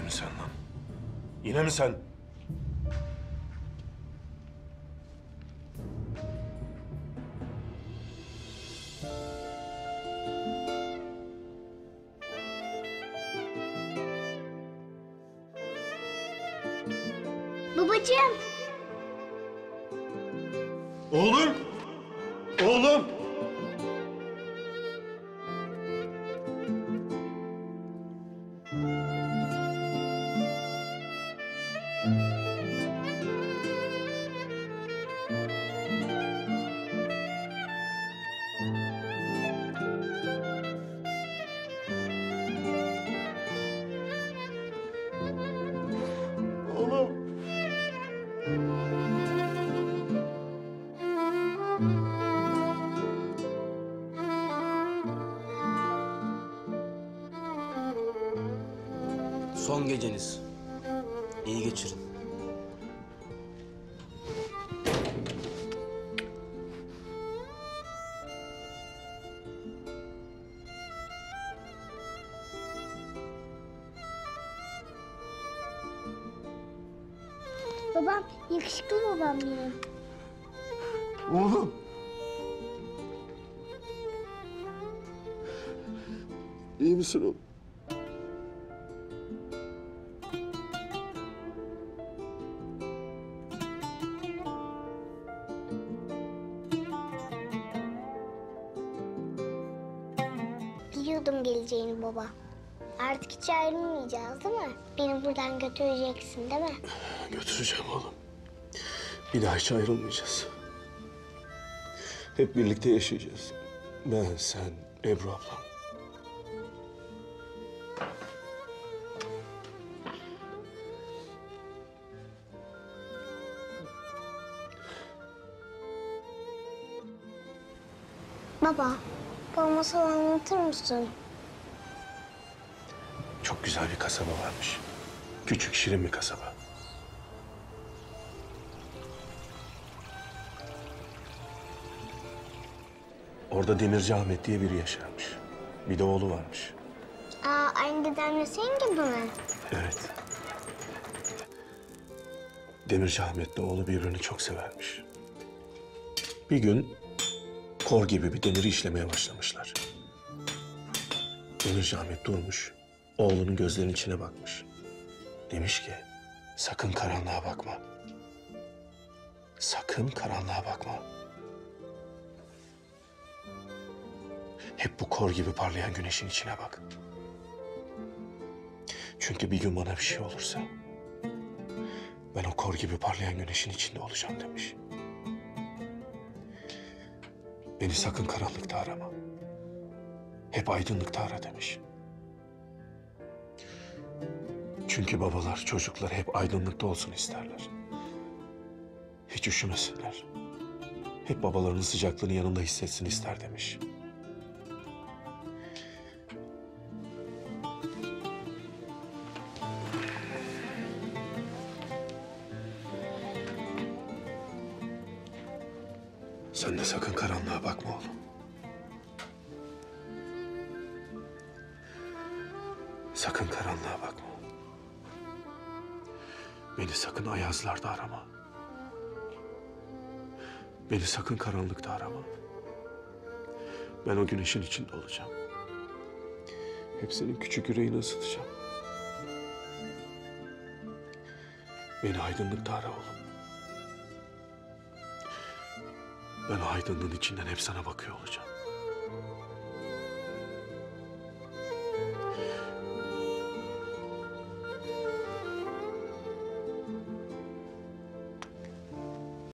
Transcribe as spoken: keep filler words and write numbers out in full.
mi sen lan? Yine mi sen? Babacığım. Oğlum! Oğlum! Oğlum! Son geceniz. İyi geçirin. Babam, yakışıklı babam benim. Oğlum! İyi misin oğlum? Biliyordum geleceğini baba. Artık hiç ayrılmayacağız değil mi? Beni buradan götüreceksin değil mi? Götüreceğim oğlum. Bir daha hiç ayrılmayacağız. Hep birlikte yaşayacağız. Ben, sen, Ebru ablam. Baba, bana masal anlatır mısın? Çok güzel bir kasaba varmış. Küçük, şirin bir kasaba. Orada Demirci Ahmet diye biri yaşarmış. Bir de oğlu varmış. Aa, aynı dedemle senin gibi mi? Evet. Demirci Ahmet'le oğlu birbirini çok severmiş. Bir gün kor gibi bir demiri işlemeye başlamışlar. Demirci Ahmet durmuş, oğlunun gözlerinin içine bakmış. Demiş ki, sakın karanlığa bakma. Sakın karanlığa bakma. Hep bu kor gibi parlayan güneşin içine bak. Çünkü bir gün bana bir şey olursa ben o kor gibi parlayan güneşin içinde olacağım demiş. Beni sakın karanlıkta arama. Hep aydınlıkta ara demiş. Çünkü babalar çocukları hep aydınlıkta olsun isterler. Hiç üşümesinler. Hep babalarının sıcaklığını yanında hissetsin ister demiş. Sen de sakın karanlığa bakma oğlum. Sakın karanlığa bakma. Beni sakın ayazlarda arama. Beni sakın karanlıkta arama. Ben o güneşin içinde olacağım. Hep senin küçük yüreğini ısıtacağım. Beni aydınlıkta ara oğlum. Ben o aydınlığın içinden hep sana bakıyor olacağım.